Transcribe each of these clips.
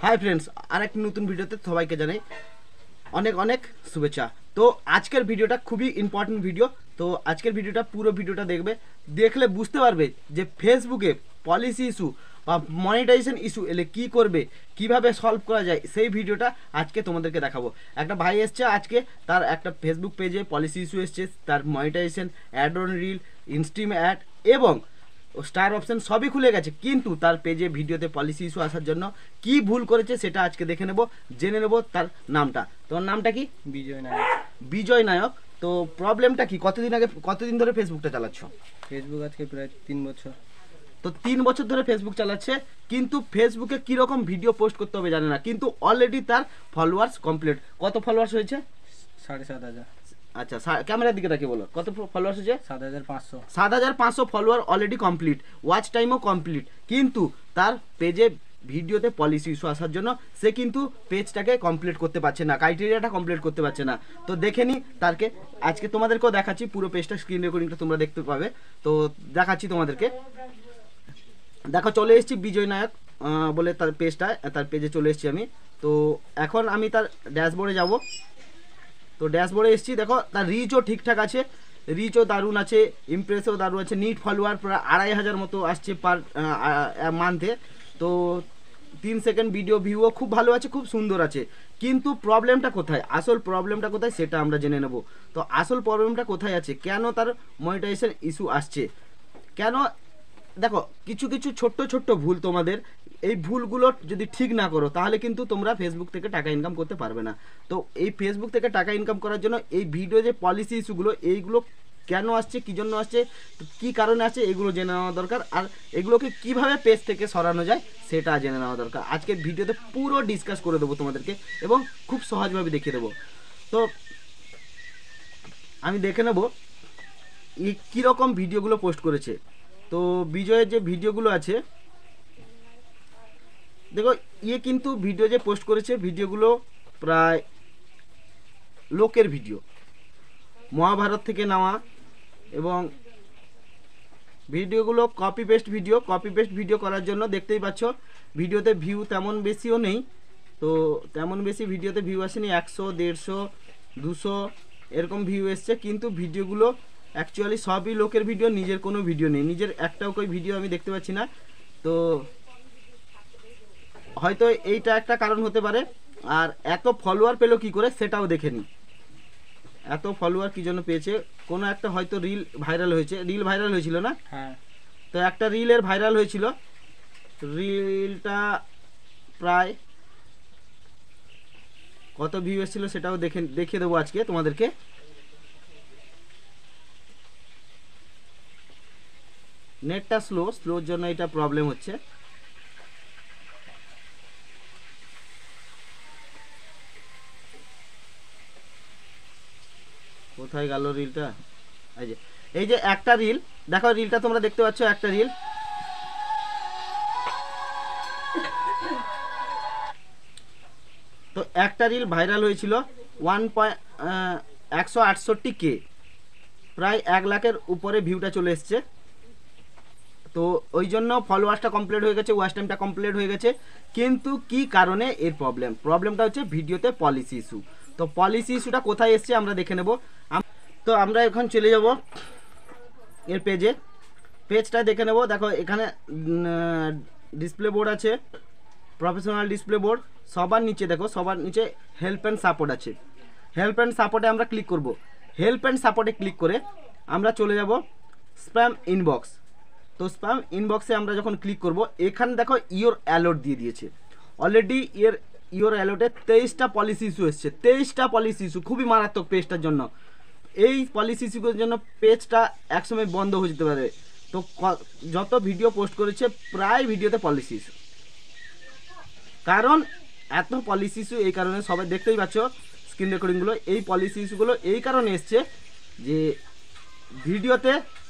Hi friends আর এক নতুন ভিডিওতে সবাইকে জানাই অনেক অনেক শুভেচ্ছা। তো আজকের ভিডিওটা খুবই ইম্পর্টেন্ট ভিডিও। তো আজকের ভিডিওটা পুরো ভিডিওটা দেখলে বুঝতে পারবে যে ফেসবুকে পলিসি ইস্যু বা মনিটাইজেশন ইস্যু এলে কি করবে, কিভাবে সলভ করা যায়, সেই ভিডিওটা আজকে তোমাদেরকে দেখাবো। একটা ভাই এসছে আজকে, তার একটা ফেসবুক পেজে পলিসি ইস্যু এসছে, তার monetization, ad on reel, in stream ad এবং স্টার অপশন সবই খুলে গেছে, কিন্তু তার পেজে ভিডিওতে পলিসি ইস্যু আসার জন্য কি ভুল করেছে সেটা আজকে দেখে নেব, জেনে নেব তার নামটা। তোমার নামটা কি? বিজয় নায়ক। বিজয় নায়ক। তো প্রবলেমটা কি? কতদিন ধরে ফেসবুকটা চালাচ্ছ? ফেসবুক আজকে প্রায় 3 বছর। তো 3 বছর ধরে ফেসবুক চালাচ্ছে, কিন্তু ফেসবুকে কীরকম ভিডিও পোস্ট করতে হবে জানে না, কিন্তু অলরেডি তার ফলোয়ার্স কমপ্লিট। কত ফলোয়ার্স হয়েছে? 7,500। আচ্ছা, ক্যামেরার দিকে তাকিয়ে বলো, কত ফলোয়ার্স হয়েছে? 7,500। 7,500 ফলোয়ার অলরেডি কমপ্লিট, ওয়াচ টাইমও কমপ্লিট, কিন্তু তার পেজে ভিডিওতে পলিসি ইস্যু আসার জন্য সে কিন্তু পেজটাকে কমপ্লিট করতে পারছে না, ক্রাইটেরিয়াটা কমপ্লিট করতে পারছে না। তো দেখে নি তারকে আজকে তোমাদেরকেও দেখাচ্ছি, পুরো পেজটা স্ক্রিন রেকর্ডিংটা তোমরা দেখতে পাবে। তো দেখাচ্ছি তোমাদেরকে, দেখো চলে এসেছি বিজয় নায়ক বলে তার পেজটা, তার পেজে চলে এসেছি আমি। তো এখন আমি তার ড্যাশবোর্ডে যাব। তো ড্যাশবোর্ডে এসেছি, দেখো তার রিচও ঠিকঠাক আছে, রিচও দারুণ আছে, ইমপ্রেসও দারুণ আছে, নিট ফলোয়ার প্রায় 2,500 মতো আসছে পার মান্থে। তো 3 সেকেন্ড ভিডিও ভিউও খুব ভালো আছে, খুব সুন্দর আছে। কিন্তু প্রবলেমটা কোথায়, আসল প্রবলেমটা কোথায় সেটা আমরা জেনে নেব। তো আসল প্রবলেমটা কোথায় আছে, কেন তার মনিটাইজেশন ইস্যু আসছে, কেন? দেখো কিছু কিছু ছোট্ট ছোট্ট ভুল, তোমাদের এই ভুলগুলো যদি ঠিক না করো তাহলে কিন্তু তোমরা ফেসবুক থেকে টাকা ইনকাম করতে পারবে না। তো এই ফেসবুক থেকে টাকা ইনকাম করার জন্য এই ভিডিও যে পলিসি ইস্যুগুলো, এইগুলো কেন আসছে, কী জন্য আসছে, কী কারণে আছে, এগুলো জেনে নেওয়া দরকার। আর এগুলোকে কিভাবে পেজ থেকে সরানো যায় সেটা জেনে নেওয়া দরকার। আজকে ভিডিওতে পুরো ডিসকাস করে দেবো তোমাদেরকে এবং খুব সহজভাবে দেখিয়ে দেবো। তো আমি দেখে নেব কীরকম ভিডিওগুলো পোস্ট করেছে। তো বিজয়ের যে ভিডিওগুলো আছে, দেখো কিন্তু ভিডিও যে পোস্ট করেছে, ভিডিওগুলো প্রায় লোকের ভিডিও, মহাভারত থেকে নেওয়া, এবং ভিডিওগুলো কপি পেস্ট ভিডিও করার জন্য দেখতেই পাচ্ছ ভিডিওতে ভিউ তেমন বেশিও নেই। তো তেমন বেশি ভিডিওতে ভিউ আসেনি, 100, 150, 200 এরকম ভিউ এসছে, কিন্তু ভিডিওগুলো অ্যাকচুয়ালি সবই লোকের ভিডিও, নিজের কোনো ভিডিও নেই, নিজের একটাও কোনো ভিডিও আমি দেখতে পাচ্ছি না। তো হয়তো এইটা একটা কারণ হতে পারে। আর এত ফলোয়ার পেলো কি করে সেটাও দেখে নি, এত ফলোয়ার কি জন্য পেয়েছে। কোনো একটা হয়তো রিল ভাইরাল হয়েছিল না? হ্যাঁ। তো একটা রিলের ভাইরাল হয়েছিল, রিলটা প্রায় কত ভিউ এসেছিল সেটাও দেখিয়ে দেবো আজকে তোমাদেরকে। নেটটা স্লোর জন্য এটা প্রবলেম হচ্ছে। কোথায় গেল রিলটা? এই যে একটা রিল, দেখো রিলটা তোমরা দেখতে পাচ্ছ, একটা রিল, তো একটা রিল ভাইরাল হয়েছিল 168K, প্রায় 1 লাখের উপরে ভিউটা চলে এসছে। তো ওই জন্য ফলোয়ার্সটা কমপ্লিট হয়ে গেছে, ওয়াচ টাইমটা কমপ্লিট হয়ে গেছে, কিন্তু কি কারণে এর প্রবলেমটা হচ্ছে ভিডিওতে পলিসি ইস্যু। তো পলিসি ইস্যুটা কোথায় এসছে আমরা দেখে নেব। তো আমরা এখন চলে যাব এর পেজটা দেখে নেব। দেখো এখানে ডিসপ্লে বোর্ড আছে, প্রফেশনাল ডিসপ্লে বোর্ড, সবার নিচে দেখো, সবার নিচে হেল্প অ্যান্ড সাপোর্ট আছে। হেল্প অ্যান্ড সাপোর্টে আমরা ক্লিক করব। হেল্প অ্যান্ড সাপোর্টে ক্লিক করে আমরা চলে যাব স্প্যাম ইনবক্স। তো স্প্যাম ইনবক্সে আমরা যখন ক্লিক করব, এখানে দেখো ইওর অ্যালার্ট দিয়ে দিয়েছে অলরেডি। ইওর অ্যালার্টে 23টা পলিসি ইস্যু এসছে, 23টা পলিসি ইস্যু, খুবই মারাত্মক পেজটার জন্য। এই পলিসি ইস্যুর জন্য পেজটা একসময় বন্ধ হয়ে যেতে পারে। তো যত ভিডিও পোস্ট করেছে প্রায় ভিডিওতে পলিসি ইস্যু, কারণ এত পলিসি ইস্যু এই কারণে, সবাই দেখতেই পাচ্ছ স্ক্রিন রেকর্ডিংগুলো, এই পলিসি ইস্যুগুলো এই কারণে এসছে যে ভিডিওতে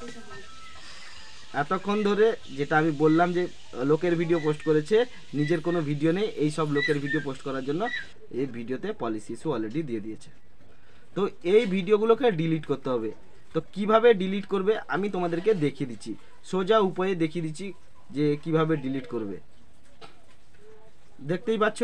এতক্ষণ ধরে যেটা আমি বললাম যে লোকের ভিডিও পোস্ট করেছে, নিজের কোনো ভিডিও নেই, এই সব লোকের ভিডিও পোস্ট করার জন্য এই ভিডিওতে পলিসি ইস্যু অলরেডি দিয়ে দিয়েছে। তো এই ভিডিওগুলোকে ডিলিট করতে হবে। তো কিভাবে ডিলিট করবে আমি তোমাদেরকে দেখিয়ে দিচ্ছি, সোজা উপায়ে দেখিয়ে দিচ্ছি যে কিভাবে ডিলিট করবে। দেখতেই পাচ্ছ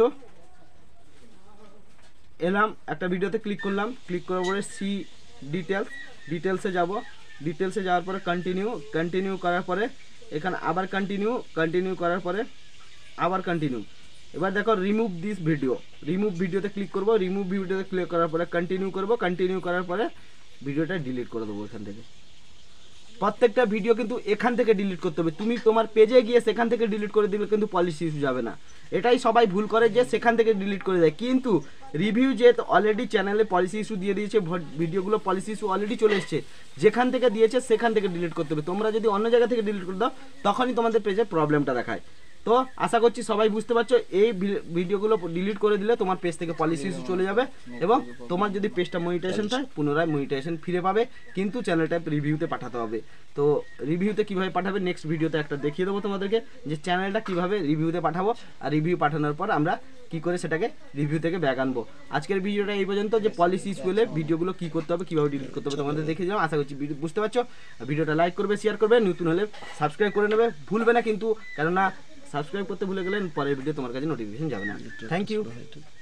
এলাম একটা ভিডিওতে ক্লিক করলাম, ক্লিক করার পরে সি ডিটেলসে যাব, ডিটেলসে যাওয়ার পরে কন্টিনিউ করার পরে এখানে আবার কন্টিনিউ করার পরে আবার কন্টিনিউ। এবার দেখো রিমুভ দিস ভিডিও, রিমুভ ভিডিওতে ক্লিক করব, রিমুভ ভিডিওতে ক্লিক করার পরে কন্টিনিউ করব, কন্টিনিউ করার পরে ভিডিওটা ডিলিট করে দেবো এখান থেকে। প্রত্যেকটা ভিডিও কিন্তু এখান থেকে ডিলিট করতে হবে, তুমি তোমার পেজে গিয়ে সেখান থেকে ডিলিট করে দিলে কিন্তু পলিসি ইস্যু যাবে না। এটাই সবাই ভুল করে যে সেখান থেকে ডিলিট করে দেয়, কিন্তু রিভিউ যে অলরেডি চ্যানেলে পলিসি ইস্যু দিয়ে দিয়েছে, ভিডিওগুলো পলিসি ইস্যু অলরেডি চলে এসছে, যেখান থেকে দিয়েছে সেখান থেকে ডিলিট করতে হবে। তোমরা যদি অন্য জায়গা থেকে ডিলিট করে দাও তখনই তোমাদের পেজে প্রবলেমটা দেখায়। তো আশা করছি সবাই বুঝতে পারছো, এই ভিডিওগুলো ডিলিট করে দিলে তোমার পেজ থেকে পলিসি ইস্যু চলে যাবে এবং তোমার যদি পেজটা মনিটাইজেশন হয় পুনরায় মনিটাইজেশন ফিরে পাবে, কিন্তু চ্যানেলটা রিভিউতে পাঠাতে হবে। তো রিভিউতে কিভাবে পাঠাবে নেক্সট ভিডিওতে একটা দেখিয়ে দেবো তোমাদেরকে, যে চ্যানেলটা কিভাবে রিভিউতে পাঠাবো, আর রিভিউ পাঠানোর পর আমরা কি করে সেটাকে রিভিউ থেকে ব্যাক আনবো। আজকের ভিডিওটা এই পর্যন্ত, যে পলিসি ইস্যু হলে ভিডিওগুলো কি করতে হবে, কিভাবে ডিলিট করতে হবে তোমাদের দেখিয়ে দিলাম। আশা করছি বুঝতে পারছো। ভিডিওটা লাইক করবে, শেয়ার করবে, নতুন হলে সাবস্ক্রাইব করে নেবে, ভুলবে না কিন্তু, কেননা সাবস্ক্রাইব করতে ভুলে গেলে পরের ভিডিও তোমার কাছে নোটিফিকেশন যাবে না। Thank you.